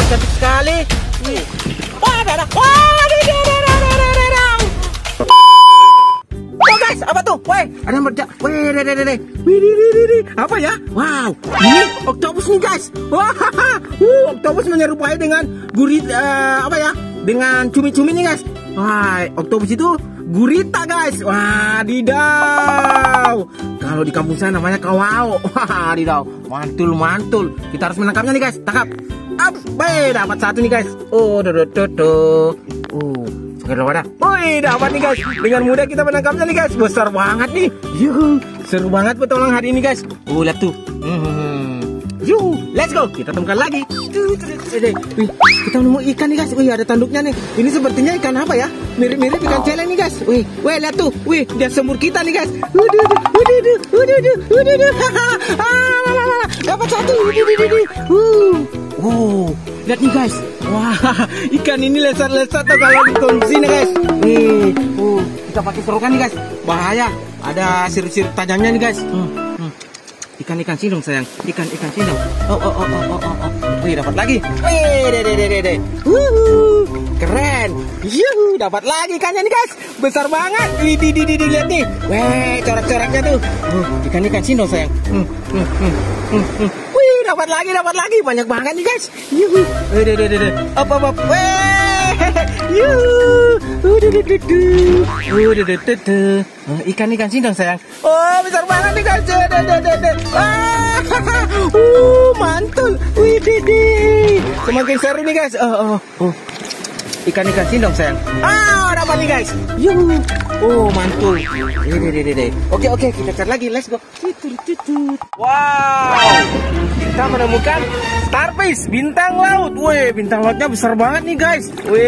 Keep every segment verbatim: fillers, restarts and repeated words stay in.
cantik sekali. Wah, ada, ada. Wah, ada, ada, ada, ada, ada, ada. Oh guys, apa tuh? Weh, ada yang berja. Weh, deh, deh, deh. Wih, deh, deh, deh. Apa ya? Wow, ini oktopus nih guys. Wah, uh, oktopus menyerupai dengan gurita, uh, apa ya? Dengan cumi-cumi nih guys. Wah, oktopus itu gurita guys. Wah, didaw. Kalau di kampung saya namanya kawao. Wah, didaw. Mantul, mantul. Kita harus menangkapnya nih guys. Tangkap. Up, baik, dapat satu nih guys. Oh, do do do do. Oh, sekarang wadah. Woi, dapat nih guys. Dengan mudah kita menangkapnya nih guys. Besar banget nih. Yuh, seru banget petualang hari ini guys. Oh, lihat tuh. Hmm. Yuh, let's go. Kita temukan lagi. Wih, kita nemu ikan nih guys. Wih, ada tanduknya nih. Ini sepertinya ikan apa ya? Mirip-mirip ikan celeng nih guys. Wih, wih, lihat tuh. Wih, dia semur kita nih guys. Waduh, waduh, waduh, waduh, waduh. Dapat satu. Uh. Wow, lihat nih guys. Wah, ikan ini lesat-lesat tuh kalau dikonsumsi nih guys. Nih, uh, kita pakai serokan nih guys. Bahaya, ada sirip-sirip tajamnya nih guys. Hmm, hmm. Ikan-ikan sindong sayang, ikan-ikan sindong. Oh, oh, oh, oh, oh, oh, oh. Wih, dapat lagi. Wih, deh, deh, deh, deh, deh. Wuhu, keren. Yuhu, dapat lagi ikannya nih guys. Besar banget. Wih, di, di, di, di, lihat nih. Wih, corak-coraknya tuh. Uh, ikan-ikan sindong sayang. Hmm, hmm, hmm, hmm, hmm. Dapat lagi, dapat lagi, banyak banget nih guys. Yuhu, deh, deh, deh, deh, up, up, up, weh, yuhu, udah, deh, deh, deh, udah, deh, deh, deh. Ikan ikan sindang sayang. Oh, besar banget nih guys. Deh, deh, deh, deh. Ah, uh, mantul. Wih, deh, deh. Semakin seru nih guys. Oh, oh, oh. Ikan-ikan sindang sayang. Ah, dapat nih guys. Yuhu. Oh, mantul. Deh, deh, deh, deh. Oke, oke, kita cari lagi. Let's go. Wow. Kita menemukan starfish bintang laut. Wih, bintang lautnya besar banget nih guys.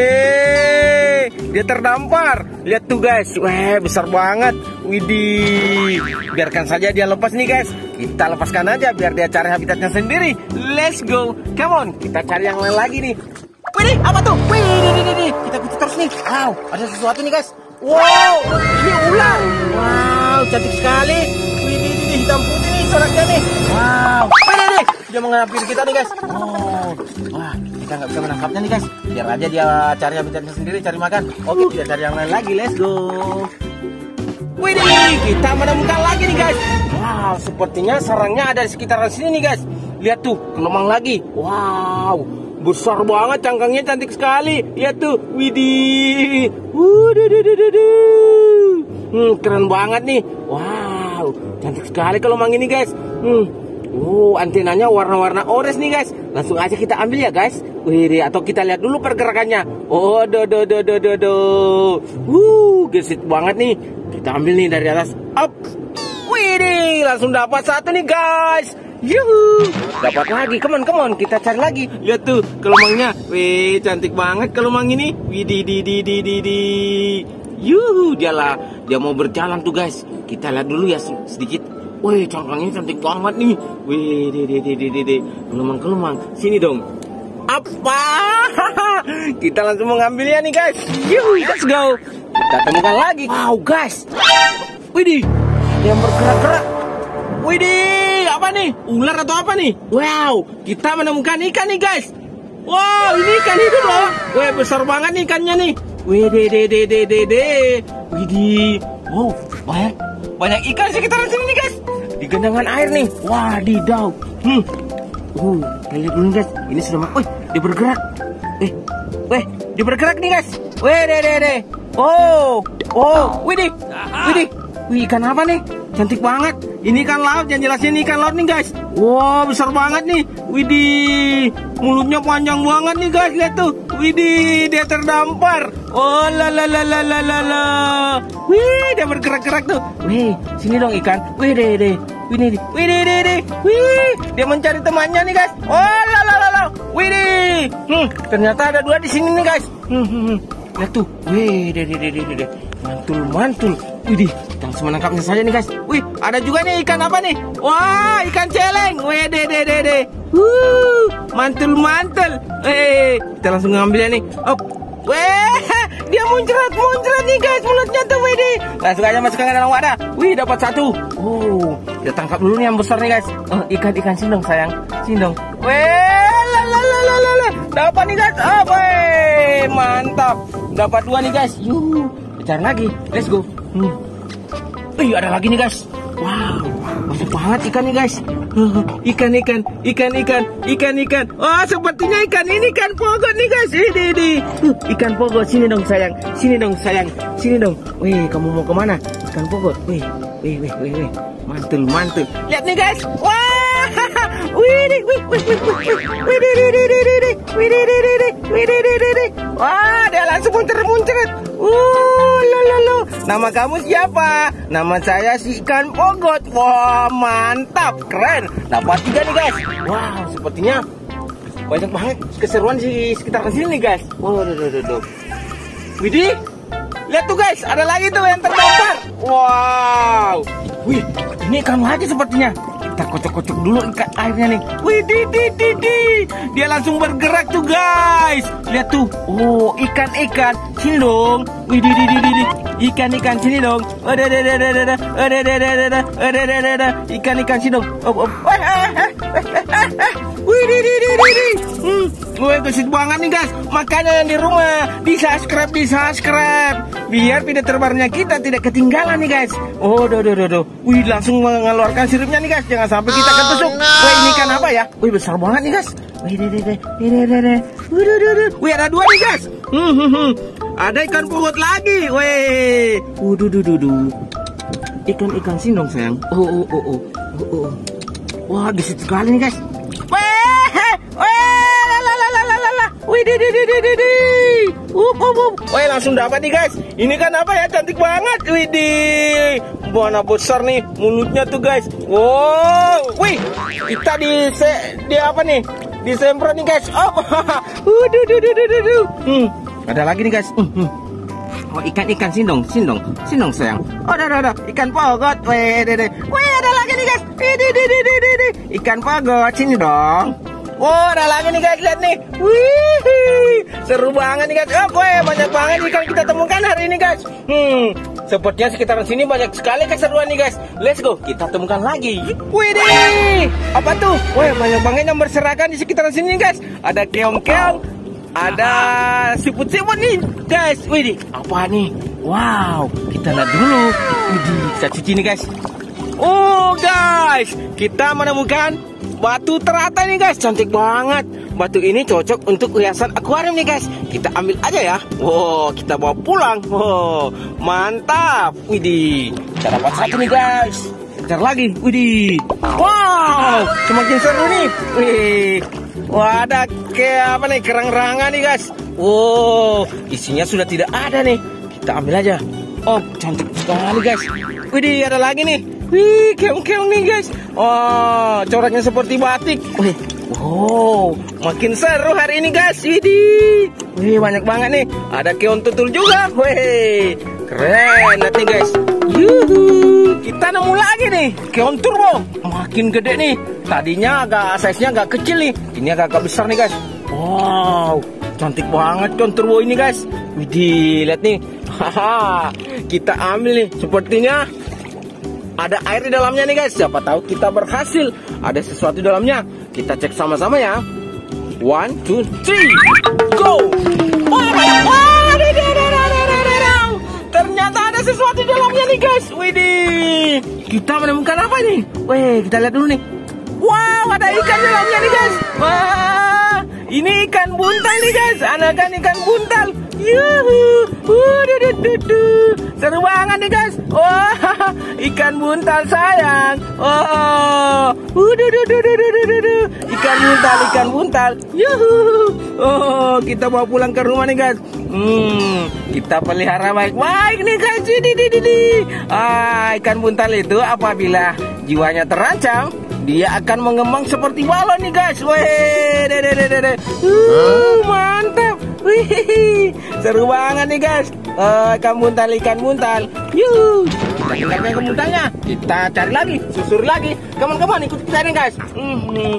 Wih, dia terdampar. Lihat tuh guys. Wih, besar banget. Widih. Biarkan saja dia lepas nih guys. Kita lepaskan aja biar dia cari habitatnya sendiri. Let's go. Come on, kita cari yang lain lagi nih. Wih, apa tuh? Wih, dih, dih, dih. Kita ikuti terus nih. Wow, ada sesuatu nih guys. Wow, ini ular. Wow, cantik sekali. Wih, dih, dih, hitam putih nih coraknya nih. Wow. Wih, dih, dih. Dia menghampiri kita nih guys. Oh, wah, kita nggak bisa menangkapnya nih guys. Biar aja dia cari habitatnya sendiri, cari makan. Oke, kita cari yang lain lagi. Let's go. Wih, dih, kita menemukan lagi nih guys. Wow, sepertinya sarangnya ada di sekitaran sini nih guys. Lihat tuh, kelemang lagi. Wow, besar banget, cangkangnya cantik sekali. Lihat tuh, widih. Hmm, keren banget nih. Wow, cantik sekali kelemang ini guys. Hmm. Oh, antenanya warna-warna orange nih guys. Langsung aja kita ambil ya guys. Wih, atau kita lihat dulu pergerakannya. Oh, do do do do do do. Wuh, gesit banget nih. Kita ambil nih dari atas. Up. Wih, langsung dapat satu nih guys. Yuhu, dapat lagi. Come on, come on, kita cari lagi. Lihat tuh kelemangnya. Wih, cantik banget kelemang ini. Wih, di di di di di di. Yuhu, dialah, dia mau berjalan tuh guys. Kita lihat dulu ya sedikit. Wih, cangkangnya cantik banget nih. Wih, di di di di di di. Kelemang-kelemang. Sini dong. Apa? Kita langsung mengambilnya nih guys. Yuhu, let's go. Kita temukan lagi. Wow, guys. Widih, yang bergerak-gerak. Widih, apa nih? Ular atau apa nih? Wow, kita menemukan ikan nih guys. Wow, ini ikan hidup loh. Wih, besar banget nih ikannya nih. Widih, deh, deh, deh, deh, deh. Widih. Wow, banyak, banyak ikan sekitaran sini nih guys. Di genangan air nih. Wadidaw. Hmm. Uh, kita lihat dulu guys. Ini sudah mak. Wih, dia bergerak. Eh, weh, dia bergerak nih guys. Wih, deh, deh, deh. Oh, oh, widih, widih. Wih, ikan apa nih? Cantik banget. Ini ikan laut, yang jelasnya ini ikan laut nih guys. Wow, besar banget nih. Widih, mulutnya panjang banget nih guys. Lihat tuh. Widih, dia terdampar. Oh, la la la la la la la. Wih, dia bergerak-gerak tuh. Wih, sini dong ikan. Wih, deh, deh. Wih, deh, wih, deh, deh, deh. Wih, dia mencari temannya nih guys. Oh, la la la la. Widih. Hmm, ternyata ada dua di sini nih guys. Hmm, hmm, hmm. Lihat tuh. Wih, deh, deh, deh, deh, deh. Mantul, mantul. Widih, kita langsung menangkapnya saja nih guys. Wih, ada juga nih ikan apa nih? Wah, ikan celeng. Wih, deh, deh, deh, deh. Wuh, mantul, mantul. Eh, kita langsung ngambilnya nih. Op. Wih, dia muncrat, muncrat nih guys mulutnya tuh. Wih, deh. Langsung aja masukkan ke dalam wadah. Wih, dapat satu. Oh, kita tangkap dulu nih yang besar nih guys. Oh, ikan, ikan sindong sayang. Sindong. Wih, la la la la la. dapat nih guys. Oh, wey, mantap. Dapat dua nih guys. Yuh, cari lagi. Let's go. Hmm. Wih, ada lagi nih guys. Wow, banyak banget ikan nih guys. Ikan, ikan, ikan, ikan, ikan, ikan. Oh, sepertinya ikan ini ikan pogot nih guys. Ini, ini. Uh, ikan pogot, sini dong sayang. Sini dong sayang. Sini dong. Wih, kamu mau kemana? Ikan pogot. Wih, wih, wih, wih, wih. Mantul, mantul. Lihat nih guys. Wah, wih, wih, wih, wih, wih, wih, wih, wih, wih, wih, wih, wih, wih, wih. Wah, dia langsung muncrat-muncrat. Uh, lo, lo, lo. Nama kamu siapa? Nama saya si ikan pogot. Wah, mantap, keren. Dapat tiga nih guys. Wow, sepertinya banyak banget keseruan di sekitar sini nih guys. Wow, duh, duh, duh, duh. Widih, lihat tuh guys, ada lagi tuh yang terdampar. Wow, wih, ini ikan lagi sepertinya. Kita kocok-kocok dulu ikan airnya nih. Wih, di, di, di, di. Dia langsung bergerak tuh guys. Lihat tuh. Oh, ikan-ikan. Sini dong. Wih, di, di, di, di, di. Ikan-ikan sini dong. Ada, ada, ada, ada, ada, ada, ada, ada, ada, ada, ada, ada. Ikan-ikan sini dong. Oh, oh. Wih, di, di, di, di, di. Hmm. Wih, gesit banget nih guys. Makanya yang di rumah di subscribe, di subscribe. Biar video terbarunya kita tidak ketinggalan nih guys. Oh, do, do, do, do. Wih, langsung mengeluarkan sirupnya nih guys. Jangan sampai kita ketusuk. Oh, no. Wih, ini kan apa ya? Wih, besar banget nih guys. Wih, deh, deh, deh, deh, deh, deh. Wih, deh, deh, deh. Wih, ada dua nih guys. Hmm, hmm, hmm. Ada ikan pogot lagi. Wih, uduh, duh, duh, duh. Ikan-ikan sini dong sayang. Oh, oh, oh, oh, oh, oh. Wah, gesit sekali nih guys. Wih, wih, la, la, la, la, la, la. Wih, deh, deh, deh, deh, deh, deh. Up, up, up. Wih, langsung dapat nih guys. Ini kan apa ya? Cantik banget. Wih, deh. Mana besar nih mulutnya tuh guys. Wow, wih, kita di se, di apa nih? Disemprot nih guys. Oh, duh, duh, duh, duh, duh, duh. Hmm, ada lagi nih guys. Hmm, hmm. Oh, ikan-ikan sini dong, sini dong, sini dong sayang. Oh, ada, ada, ada. Ikan pogot. Wih, deh, deh. Wih, ada lagi nih guys. Di, di, di, di, di, di. Ikan pogot sini dong. Oh, ada lagi nih guys, lihat nih. Wih, seru banget nih guys. Oh, wih, banyak banget ikan kita temukan hari ini guys. Hmm, sepertinya sekitaran sini banyak sekali keseruan nih guys. Let's go, kita temukan lagi. Wih deh, apa tuh? Wih, banyak banget yang berserakan di sekitaran sini guys. Ada keong-keong, ada siput-siput nih guys. Wih, apa nih? Wow, kita lihat dulu. Wih, kita cuci nih guys. Oh guys, kita menemukan batu teratai nih guys. Cantik banget. Batu ini cocok untuk hiasan akuarium nih guys. Kita ambil aja ya. Wow, kita bawa pulang. Wow, mantap. Widih, kita dapat satu nih guys. Kejar lagi. Widih. Wow, semakin seru nih. Wih, wah, ada kayak apa nih, kerang-kerangan nih guys. Wow, isinya sudah tidak ada nih. Kita ambil aja. Oh, cantik sekali guys. Widih, ada lagi nih. Wih, keong-keong nih guys. Oh, coraknya seperti batik. Wih, wow, makin seru hari ini guys. Widih, wih, banyak banget nih. Ada keong tutul juga. Wih, keren nanti guys. Yuhu, kita nemu lagi nih keong turbo. Makin gede nih. Tadinya agak size-nya agak kecil nih. Ini agak-agak besar nih guys. Wow, cantik banget keong turbo ini guys. Widih, lihat nih. Haha, kita ambil nih. Sepertinya ada air di dalamnya nih guys. Siapa tahu kita berhasil. Ada sesuatu di dalamnya. Kita cek sama-sama ya. One, two, three, go. Wah, wah, ternyata ada sesuatu di dalamnya nih guys. Widih, kita menemukan apa nih? Wih, kita lihat dulu nih. Wow, ada ikan di dalamnya nih guys. Wah, ini ikan buntal nih guys. Anakan ikan buntal. Yuhu, uh, seru banget nih guys. Wah, ikan buntal sayang. Oh, uh, ikan buntal, ikan buntal. Yuhu, oh, kita bawa pulang ke rumah nih guys. Hmm, kita pelihara baik-baik nih guys. Di, di, di, di. Ah, ikan buntal itu apabila jiwanya terancam, dia akan mengembang seperti balon nih guys. Wih, de, de, de, de, de. Uh, mantap. Wih, seru banget nih guys. Uh, ikan buntal, ikan buntal. Yuh, kita tinggalkan ikan buntalnya. Kita cari lagi, susuri lagi. Kawan-kawan ikut kita nih guys. Hmm.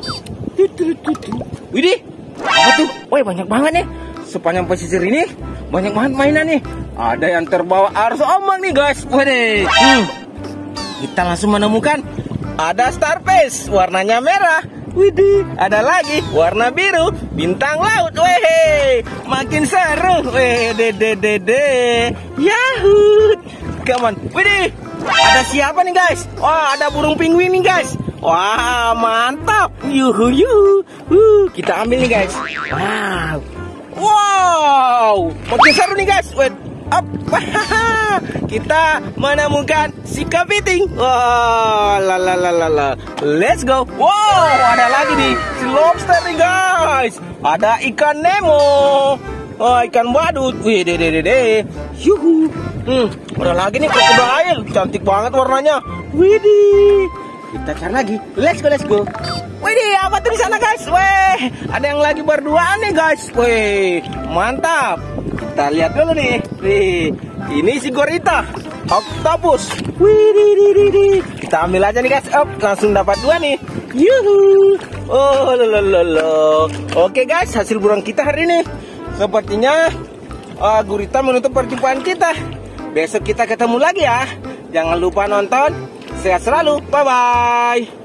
Widih, apa tuh? Wih, banyak banget nih. Sepanjang pesisir ini banyak banget mainan nih. Ada yang terbawa arus ombak nih guys. Wih, hmm. Kita langsung menemukan ada starfish warnanya merah. Widih, ada lagi warna biru, bintang laut. Weh, makin seru. Weh, de de de de. Yahoo. Come on. Widih, ada siapa nih guys? Wah, ada burung penguin nih guys. Wah, mantap. Yuhu yuhu. Uh, kita ambil nih guys. Wow. Wow, makin seru nih guys. Wait, up. Kita menemukan si kepiting. Wah, la la la la la. Let's go. Wow, ada lagi nih si lobster nih guys. Ada ikan Nemo. Oh, ikan badut. Wih, de de de de. Yuhu. Hmm, ada lagi nih krokodil. Cantik banget warnanya. Widih. Kita cari lagi. Let's go, let's go. Widih, apa tuh di sana guys? Weh, ada yang lagi berduaan nih guys. Weh, mantap. Kita lihat dulu nih. Nih, ini si gorita, octopus. Widih, kita ambil aja nih guys. Up, langsung dapat dua nih. Yuhu. Oh, lolololo. Oke guys, hasil burung kita hari ini. Sepertinya uh, gurita menutup perjumpaan kita. Besok kita ketemu lagi ya. Jangan lupa nonton. Sehat selalu. Bye bye.